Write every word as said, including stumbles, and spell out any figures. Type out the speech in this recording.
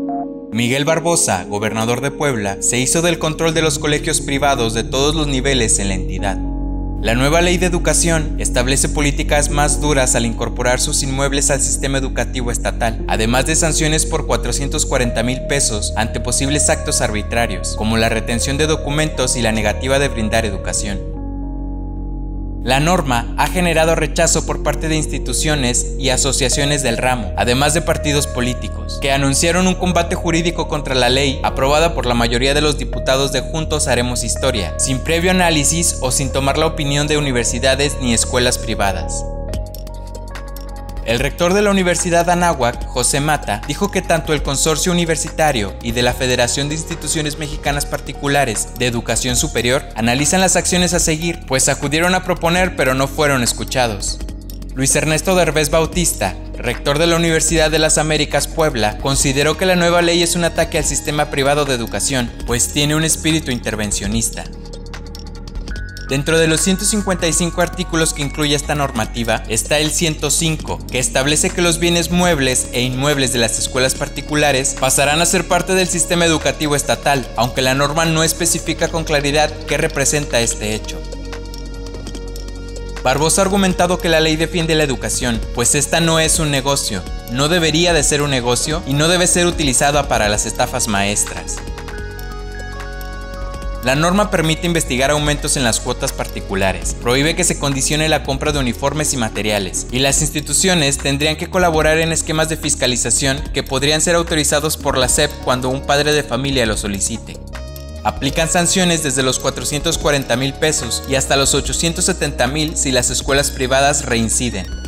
Miguel Barbosa, gobernador de Puebla, se hizo del control de los colegios privados de todos los niveles en la entidad. La nueva ley de educación establece políticas más duras al incorporar sus inmuebles al sistema educativo estatal, además de sanciones por cuatrocientos cuarenta mil pesos ante posibles actos arbitrarios, como la retención de documentos y la negativa de brindar educación. La norma ha generado rechazo por parte de instituciones y asociaciones del ramo, además de partidos políticos, que anunciaron un combate jurídico contra la ley aprobada por la mayoría de los diputados de Juntos Haremos Historia, sin previo análisis o sin tomar la opinión de universidades ni escuelas privadas. El rector de la Universidad Anáhuac, José Mata, dijo que tanto el Consorcio Universitario y de la Federación de Instituciones Mexicanas Particulares de Educación Superior analizan las acciones a seguir, pues acudieron a proponer pero no fueron escuchados. Luis Ernesto Derbez Bautista, rector de la Universidad de las Américas Puebla, consideró que la nueva ley es un ataque al sistema privado de educación, pues tiene un espíritu intervencionista. Dentro de los ciento cincuenta y cinco artículos que incluye esta normativa está el ciento cinco, que establece que los bienes muebles e inmuebles de las escuelas particulares pasarán a ser parte del sistema educativo estatal, aunque la norma no especifica con claridad qué representa este hecho. Barbosa ha argumentado que la ley defiende la educación, pues esta no es un negocio, no debería de ser un negocio y no debe ser utilizada para las estafas maestras. La norma permite investigar aumentos en las cuotas particulares, prohíbe que se condicione la compra de uniformes y materiales, y las instituciones tendrían que colaborar en esquemas de fiscalización que podrían ser autorizados por la S E P cuando un padre de familia lo solicite. Aplican sanciones desde los cuatrocientos cuarenta mil pesos y hasta los ochocientos setenta mil si las escuelas privadas reinciden.